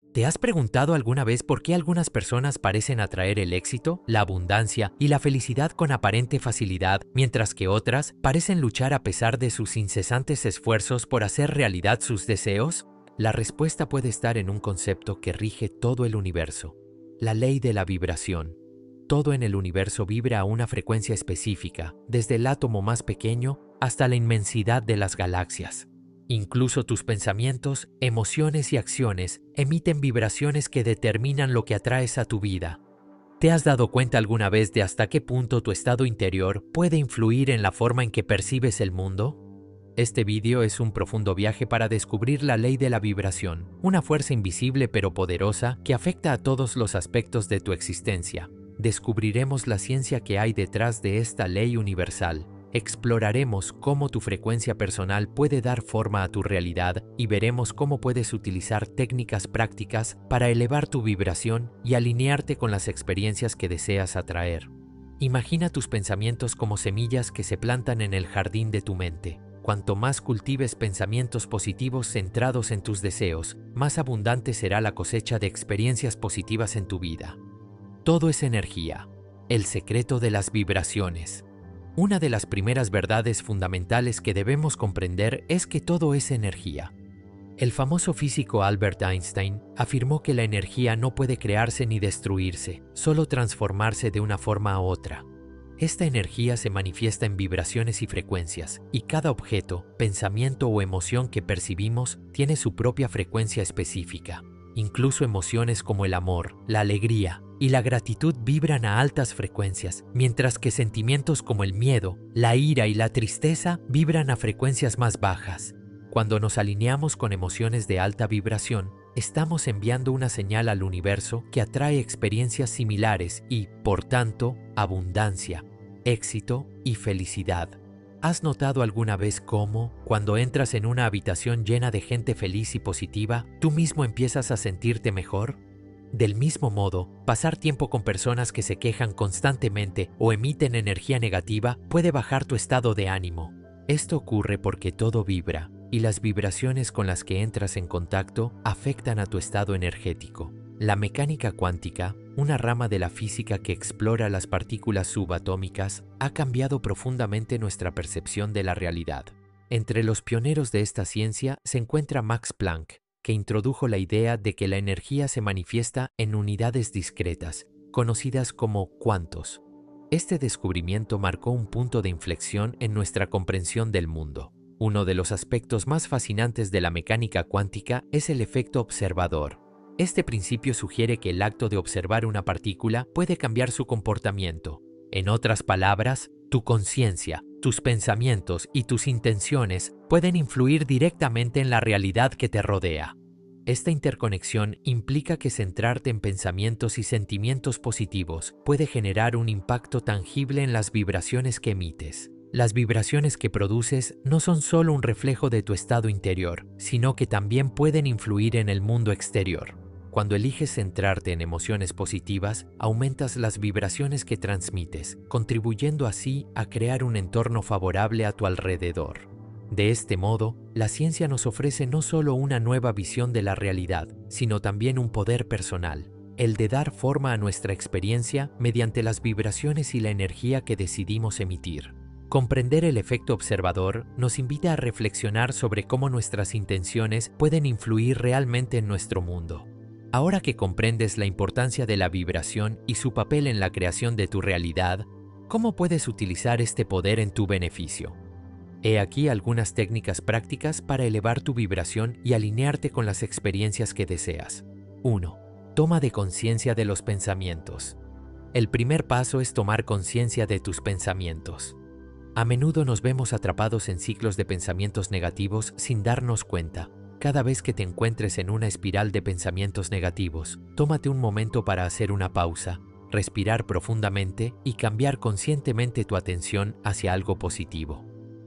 ¿Te has preguntado alguna vez por qué algunas personas parecen atraer el éxito, la abundancia y la felicidad con aparente facilidad, mientras que otras parecen luchar a pesar de sus incesantes esfuerzos por hacer realidad sus deseos? La respuesta puede estar en un concepto que rige todo el universo: la ley de la vibración. Todo en el universo vibra a una frecuencia específica, desde el átomo más pequeño hasta la inmensidad de las galaxias. Incluso tus pensamientos, emociones y acciones emiten vibraciones que determinan lo que atraes a tu vida. ¿Te has dado cuenta alguna vez de hasta qué punto tu estado interior puede influir en la forma en que percibes el mundo? Este vídeo es un profundo viaje para descubrir la ley de la vibración, una fuerza invisible pero poderosa que afecta a todos los aspectos de tu existencia. Descubriremos la ciencia que hay detrás de esta ley universal. Exploraremos cómo tu frecuencia personal puede dar forma a tu realidad y veremos cómo puedes utilizar técnicas prácticas para elevar tu vibración y alinearte con las experiencias que deseas atraer. Imagina tus pensamientos como semillas que se plantan en el jardín de tu mente. Cuanto más cultives pensamientos positivos centrados en tus deseos, más abundante será la cosecha de experiencias positivas en tu vida. Todo es energía. El secreto de las vibraciones. Una de las primeras verdades fundamentales que debemos comprender es que todo es energía. El famoso físico Albert Einstein afirmó que la energía no puede crearse ni destruirse, solo transformarse de una forma a otra. Esta energía se manifiesta en vibraciones y frecuencias, y cada objeto, pensamiento o emoción que percibimos tiene su propia frecuencia específica. Incluso emociones como el amor, la alegría y la gratitud vibran a altas frecuencias, mientras que sentimientos como el miedo, la ira y la tristeza vibran a frecuencias más bajas. Cuando nos alineamos con emociones de alta vibración, estamos enviando una señal al universo que atrae experiencias similares y, por tanto, abundancia, éxito y felicidad. ¿Has notado alguna vez cómo, cuando entras en una habitación llena de gente feliz y positiva, tú mismo empiezas a sentirte mejor? Del mismo modo, pasar tiempo con personas que se quejan constantemente o emiten energía negativa puede bajar tu estado de ánimo. Esto ocurre porque todo vibra, y las vibraciones con las que entras en contacto afectan a tu estado energético. La mecánica cuántica, una rama de la física que explora las partículas subatómicas, ha cambiado profundamente nuestra percepción de la realidad. Entre los pioneros de esta ciencia se encuentra Max Planck, que introdujo la idea de que la energía se manifiesta en unidades discretas, conocidas como cuantos. Este descubrimiento marcó un punto de inflexión en nuestra comprensión del mundo. Uno de los aspectos más fascinantes de la mecánica cuántica es el efecto observador. Este principio sugiere que el acto de observar una partícula puede cambiar su comportamiento. En otras palabras, tu conciencia, tus pensamientos y tus intenciones pueden influir directamente en la realidad que te rodea. Esta interconexión implica que centrarte en pensamientos y sentimientos positivos puede generar un impacto tangible en las vibraciones que emites. Las vibraciones que produces no son solo un reflejo de tu estado interior, sino que también pueden influir en el mundo exterior. Cuando eliges centrarte en emociones positivas, aumentas las vibraciones que transmites, contribuyendo así a crear un entorno favorable a tu alrededor. De este modo, la ciencia nos ofrece no solo una nueva visión de la realidad, sino también un poder personal, el de dar forma a nuestra experiencia mediante las vibraciones y la energía que decidimos emitir. Comprender el efecto observador nos invita a reflexionar sobre cómo nuestras intenciones pueden influir realmente en nuestro mundo. Ahora que comprendes la importancia de la vibración y su papel en la creación de tu realidad, ¿cómo puedes utilizar este poder en tu beneficio? He aquí algunas técnicas prácticas para elevar tu vibración y alinearte con las experiencias que deseas. 1. Toma de conciencia de los pensamientos. El primer paso es tomar conciencia de tus pensamientos. A menudo nos vemos atrapados en ciclos de pensamientos negativos sin darnos cuenta. Cada vez que te encuentres en una espiral de pensamientos negativos, tómate un momento para hacer una pausa, respirar profundamente y cambiar conscientemente tu atención hacia algo positivo.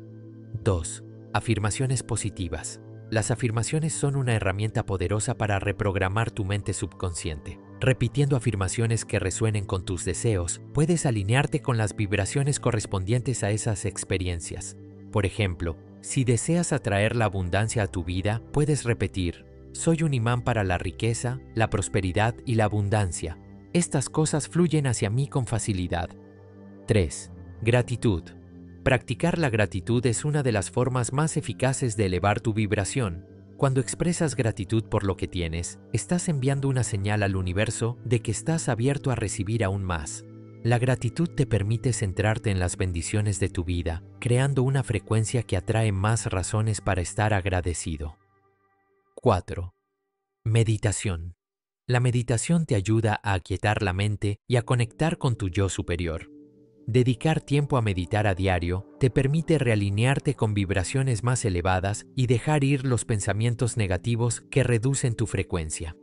2. Afirmaciones positivas. Las afirmaciones son una herramienta poderosa para reprogramar tu mente subconsciente. Repitiendo afirmaciones que resuenen con tus deseos, puedes alinearte con las vibraciones correspondientes a esas experiencias. Por ejemplo, si deseas atraer la abundancia a tu vida, puedes repetir: Soy un imán para la riqueza, la prosperidad y la abundancia. Estas cosas fluyen hacia mí con facilidad. 3. Gratitud. Practicar la gratitud es una de las formas más eficaces de elevar tu vibración. Cuando expresas gratitud por lo que tienes, estás enviando una señal al universo de que estás abierto a recibir aún más. La gratitud te permite centrarte en las bendiciones de tu vida, creando una frecuencia que atrae más razones para estar agradecido. 4. Meditación. La meditación te ayuda a aquietar la mente y a conectar con tu yo superior. Dedicar tiempo a meditar a diario te permite realinearte con vibraciones más elevadas y dejar ir los pensamientos negativos que reducen tu frecuencia.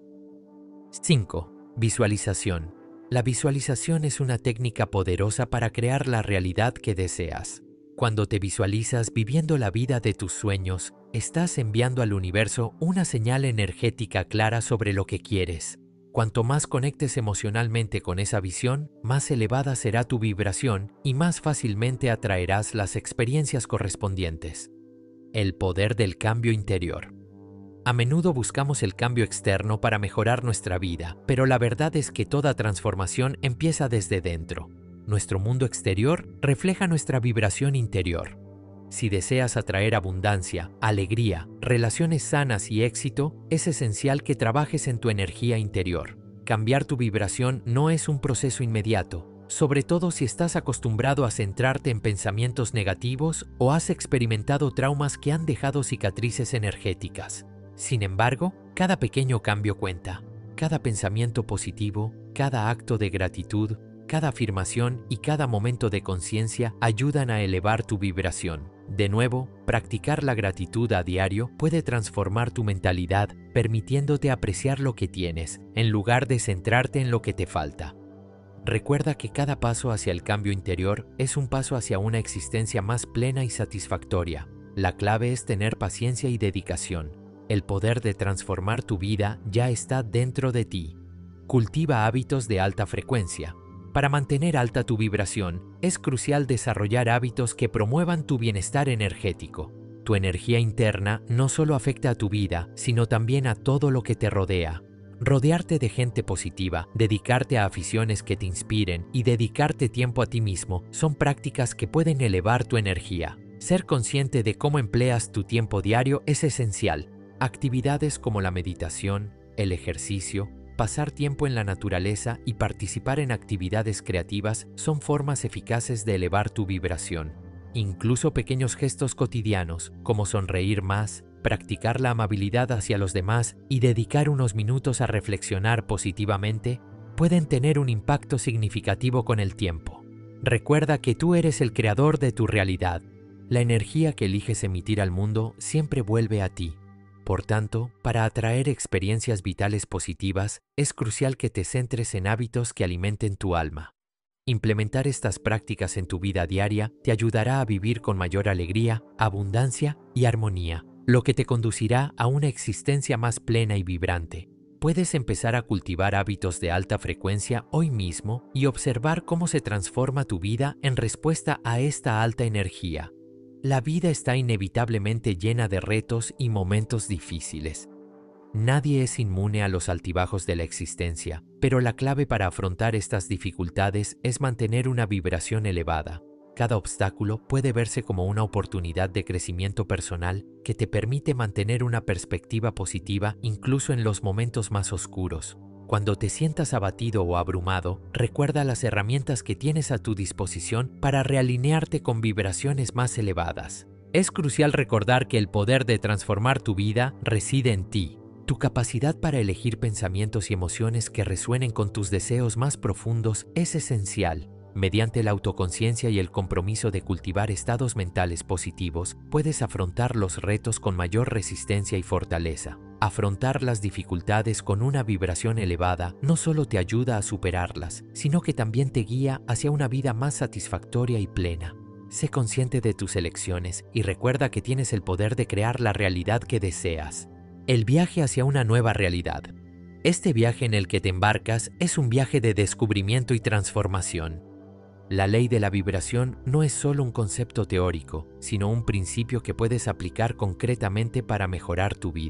5. Visualización. La visualización es una técnica poderosa para crear la realidad que deseas. Cuando te visualizas viviendo la vida de tus sueños, estás enviando al universo una señal energética clara sobre lo que quieres. Cuanto más conectes emocionalmente con esa visión, más elevada será tu vibración y más fácilmente atraerás las experiencias correspondientes. El poder del cambio interior. A menudo buscamos el cambio externo para mejorar nuestra vida, pero la verdad es que toda transformación empieza desde dentro. Nuestro mundo exterior refleja nuestra vibración interior. Si deseas atraer abundancia, alegría, relaciones sanas y éxito, es esencial que trabajes en tu energía interior. Cambiar tu vibración no es un proceso inmediato, sobre todo si estás acostumbrado a centrarte en pensamientos negativos o has experimentado traumas que han dejado cicatrices energéticas. Sin embargo, cada pequeño cambio cuenta. Cada pensamiento positivo, cada acto de gratitud, cada afirmación y cada momento de conciencia ayudan a elevar tu vibración. De nuevo, practicar la gratitud a diario puede transformar tu mentalidad, permitiéndote apreciar lo que tienes, en lugar de centrarte en lo que te falta. Recuerda que cada paso hacia el cambio interior es un paso hacia una existencia más plena y satisfactoria. La clave es tener paciencia y dedicación. El poder de transformar tu vida ya está dentro de ti. Cultiva hábitos de alta frecuencia. Para mantener alta tu vibración, es crucial desarrollar hábitos que promuevan tu bienestar energético. Tu energía interna no solo afecta a tu vida, sino también a todo lo que te rodea. Rodearte de gente positiva, dedicarte a aficiones que te inspiren y dedicarte tiempo a ti mismo son prácticas que pueden elevar tu energía. Ser consciente de cómo empleas tu tiempo diario es esencial. Actividades como la meditación, el ejercicio, pasar tiempo en la naturaleza y participar en actividades creativas son formas eficaces de elevar tu vibración. Incluso pequeños gestos cotidianos, como sonreír más, practicar la amabilidad hacia los demás y dedicar unos minutos a reflexionar positivamente, pueden tener un impacto significativo con el tiempo. Recuerda que tú eres el creador de tu realidad. La energía que eliges emitir al mundo siempre vuelve a ti. Por tanto, para atraer experiencias vitales positivas, es crucial que te centres en hábitos que alimenten tu alma. Implementar estas prácticas en tu vida diaria te ayudará a vivir con mayor alegría, abundancia y armonía, lo que te conducirá a una existencia más plena y vibrante. Puedes empezar a cultivar hábitos de alta frecuencia hoy mismo y observar cómo se transforma tu vida en respuesta a esta alta energía. La vida está inevitablemente llena de retos y momentos difíciles. Nadie es inmune a los altibajos de la existencia, pero la clave para afrontar estas dificultades es mantener una vibración elevada. Cada obstáculo puede verse como una oportunidad de crecimiento personal que te permite mantener una perspectiva positiva incluso en los momentos más oscuros. Cuando te sientas abatido o abrumado, recuerda las herramientas que tienes a tu disposición para realinearte con vibraciones más elevadas. Es crucial recordar que el poder de transformar tu vida reside en ti. Tu capacidad para elegir pensamientos y emociones que resuenen con tus deseos más profundos es esencial. Mediante la autoconciencia y el compromiso de cultivar estados mentales positivos, puedes afrontar los retos con mayor resistencia y fortaleza. Afrontar las dificultades con una vibración elevada no solo te ayuda a superarlas, sino que también te guía hacia una vida más satisfactoria y plena. Sé consciente de tus elecciones y recuerda que tienes el poder de crear la realidad que deseas. El viaje hacia una nueva realidad. Este viaje en el que te embarcas es un viaje de descubrimiento y transformación. La ley de la vibración no es solo un concepto teórico, sino un principio que puedes aplicar concretamente para mejorar tu vida.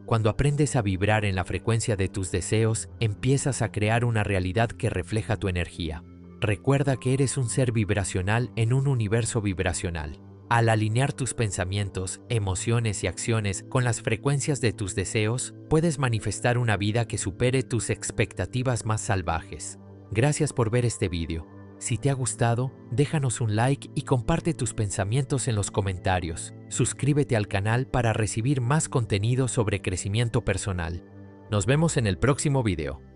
Cuando aprendes a vibrar en la frecuencia de tus deseos, empiezas a crear una realidad que refleja tu energía. Recuerda que eres un ser vibracional en un universo vibracional. Al alinear tus pensamientos, emociones y acciones con las frecuencias de tus deseos, puedes manifestar una vida que supere tus expectativas más salvajes. Gracias por ver este video. Si te ha gustado, déjanos un like y comparte tus pensamientos en los comentarios. Suscríbete al canal para recibir más contenido sobre crecimiento personal. Nos vemos en el próximo video.